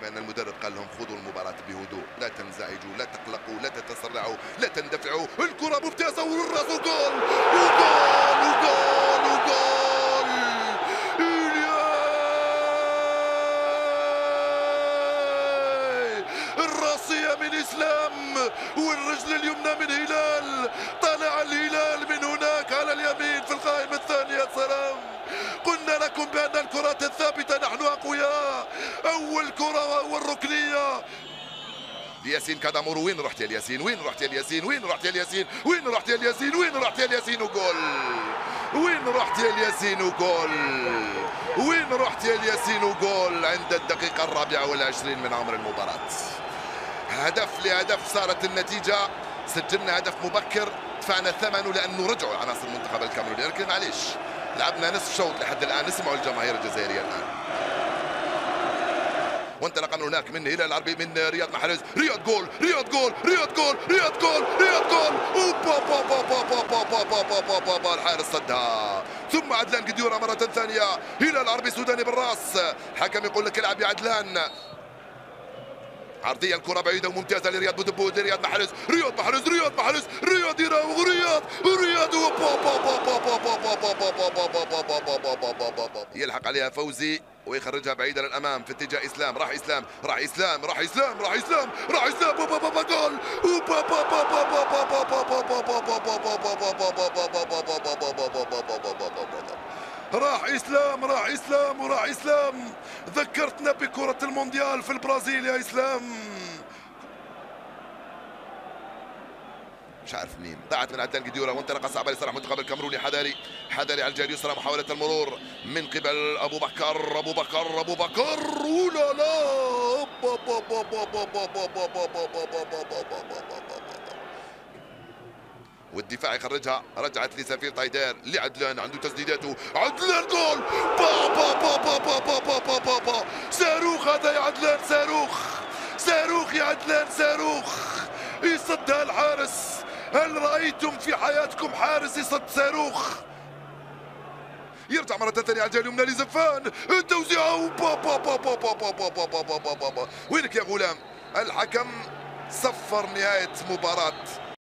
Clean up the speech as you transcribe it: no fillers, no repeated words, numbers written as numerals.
بأن المدرب قال لهم خذوا المباراة بهدوء، لا تنزعجوا، لا تقلقوا، لا تتسرعوا، لا تندفعوا. الكرة ممتازة والراس وجول وجول وجول وجول. الراسية من إسلام والرجل اليمنى من هلال. طلع الهلال من هناك على اليمين في القائمة الثانية. سلام، قلنا لكم بأن الكرات الثابتة نحن أقوياء. أول كرة وأول ركنية ياسين كادامورو. وين رحت يا الياسين؟ وين رحت يا الياسين؟ وين رحت يا الياسين؟ وين رحت يا الياسين؟ وين رحت يا الياسين؟ وجول. وين رحت يا الياسين؟ وجول. وين رحت يا الياسين؟ وجول عند الدقيقة 24 من عمر المباراة. هدف لهدف صارت النتيجة. سجلنا هدف مبكر دفعنا ثمنه لأنه رجعوا عناصر المنتخب الكاميروني، لكن معليش لعبنا نصف شوط لحد الآن. نسمعوا الجماهير الجزائرية الآن. وانطلق من هناك من هلال العربي من رياض محرز. رياض جول، رياض جول، رياض جول، رياض جول، رياض جول. الحارس صدها. ثم عدلان قديورة مرة ثانية. هلال العربي السوداني بالراس. الحكم يقول لك العب يا عدلان. عرضية الكرة بعيدة وممتازة لرياض بودبود. رياض محرز، رياض محرز، رياض محرز، رياض يراوغ. رياض رياض يلحق عليها فوزي ويخرجها بعيدا للامام في اتجاه اسلام. راح اسلام، راح اسلام، راح اسلام، راح اسلام، راح اسلام. جول. راح اسلام، راح اسلام، وراح اسلام. ذكرتنا بكرة المونديال في البرازيل يا اسلام. مش عارف منين ضاعت من عدلان قديورة وانطلق صعب لصالح المنتخب الكاميروني. حذاري، حذاري على الجهه اليسرى. محاولة المرور من قبل ابو بكر، ابو بكر، ابو بكر. ولا لا. والدفاع يخرجها. رجعت لسفير طايدير لعدلان، عنده تسديداته. عدلان جول. صاروخ هذا يا عدلان، صاروخ، صاروخ يا عدلان، صاروخ. يصدها الحارس. هل رأيتم في حياتكم حارس يصد صاروخ؟ يرجع مرة ثانية على الجهة اليمنى لزفان. التوزيعة. وينك يا غلام؟ الحكم صفر نهاية مباراة